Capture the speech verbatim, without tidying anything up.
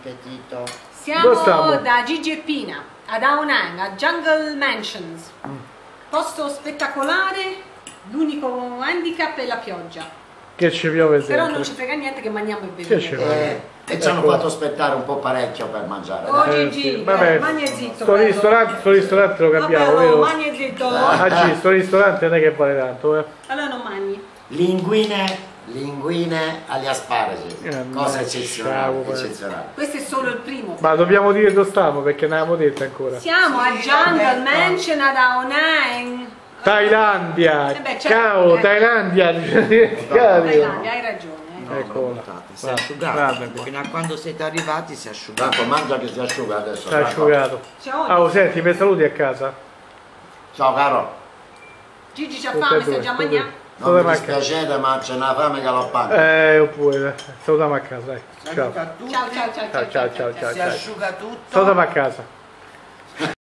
appetito. Siamo da Gigi e Pina ad Ao Nang, a Jungle Mansions. Mm. Posto spettacolare, l'unico handicap è la pioggia. Che ci piove sempre. Però non ci frega niente che mangiamo e beviamo. Eh, e ci hanno fatto aspettare un po' parecchio per mangiare. Oh dai. Gigi, Eh, sì. Vabbè, eh, mangi zitto. Sto ristorante, sto ristorante lo capiamo, Vabbè, vero? oh, mangi zitto. Ah, Gigi, sto ristorante non è che vale tanto, eh. Allora non mangi. Linguine, linguine agli asparagi. Eh, Cosa no, eccezionale, ciao, eccezionale. Questo è solo il primo. Ma dobbiamo dire dove stiamo perché non l'abbiamo detto ancora. Siamo a Jungle Mansion ad Ao Nang. Thailandia! Eh beh, certo, Cavolo, eh. Thailandia! Thailandia, hai ragione. No, Eccola. si è asciugato. Guarda qua. Fino a quando siete arrivati si è asciugato. Tanto mangia che si asciuga adesso. Si è asciugato. Ciao. Ah, oh, senti, mi saluti a casa? Ciao caro. Gigi c'ha Tutte fame, e sta due, già tutte e mangiando. due. Non mi Salutiamo a casa. dispiacete ma c'è una fame galoppante. Eh, oppure, salutiamo a casa, dai. Ciao. Saluta a tutti. Ciao ciao ciao Ciao, ciao, ciao, ciao. Si asciuga tutto. Salutiamo a casa.